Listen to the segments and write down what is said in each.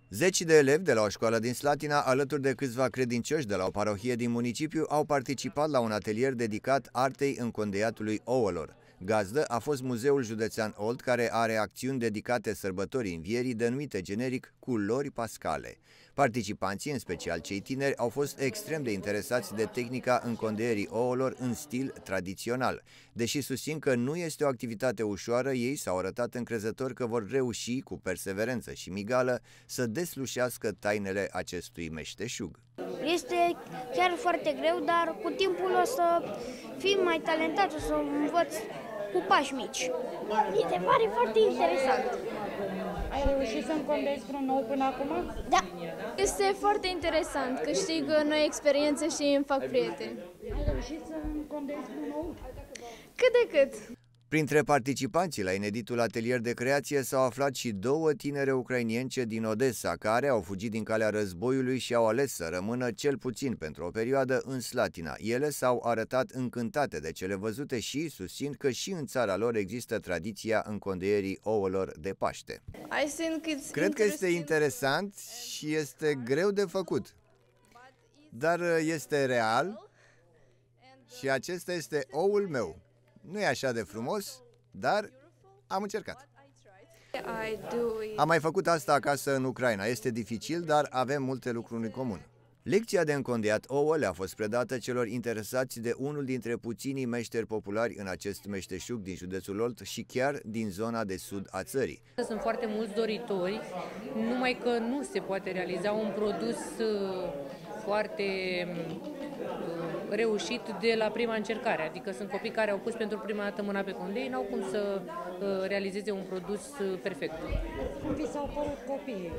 Zeci de elevi de la o școală din Slatina, alături de câțiva credincioși de la o parohie din municipiu, au participat la un atelier dedicat artei încondeiatului ouălor. Gazdă a fost Muzeul Județean Olt, care are acțiuni dedicate sărbătorii învierii, denumite generic culori pascale. Participanții, în special cei tineri, au fost extrem de interesați de tehnica încondeierii ouălor în stil tradițional. Deși susțin că nu este o activitate ușoară, ei s-au arătat încrezători că vor reuși, cu perseverență și migală, să deslușească tainele acestui meșteșug. Este chiar foarte greu, dar cu timpul o să fim mai talentați, o să învăț cu pași mici. Mi se pare foarte interesant. Ai reușit să încondezi vreun ou până acum? Da. Este foarte interesant, câștig noi experiențe și îmi fac prieteni. Ai reușit să încondezi vreun ou? Cât de cât. Printre participanții la ineditul atelier de creație s-au aflat și două tinere ucrainience din Odessa, care au fugit din calea războiului și au ales să rămână cel puțin pentru o perioadă în Slatina. Ele s-au arătat încântate de cele văzute și susțin că și în țara lor există tradiția încondeierii ouălor de Paște. Cred că este interesant și este greu de făcut, dar este real și acesta este oul meu. Nu e așa de frumos, dar am încercat. Am mai făcut asta acasă în Ucraina. Este dificil, dar avem multe lucruri în comun. Lecția de încondeiat ouă le-a fost predată celor interesați de unul dintre puținii meșteri populari în acest meșteșug din județul Olt și chiar din zona de sud a țării. Sunt foarte mulți doritori, numai că nu se poate realiza un produs foarte reușit de la prima încercare. Adică sunt copii care au pus pentru prima dată mâna pe condei, n-au cum să realizeze un produs perfect. Cum vi s-au părut copiii?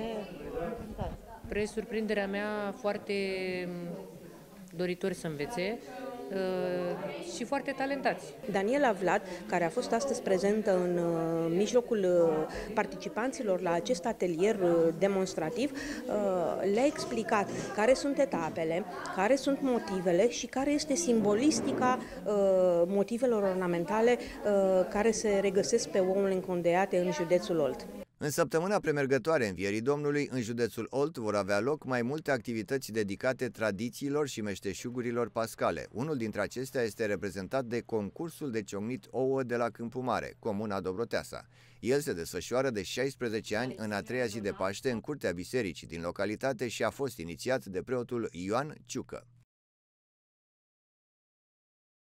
Spre surprinderea mea, foarte doritori să învețe și foarte talentați. Daniela Vlad, care a fost astăzi prezentă în mijlocul participanților la acest atelier demonstrativ, le-a explicat care sunt etapele, care sunt motivele și care este simbolistica motivelor ornamentale care se regăsesc pe ouăle încondeiate în județul Olt. În săptămâna premergătoare Învierii Domnului, în județul Olt vor avea loc mai multe activități dedicate tradițiilor și meșteșugurilor pascale. Unul dintre acestea este reprezentat de concursul de ciocnit ouă de la Câmpul Mare, comuna Dobroteasa. El se desfășoară de 16 ani în a treia zi de Paște în curtea bisericii din localitate și a fost inițiat de preotul Ioan Ciucă.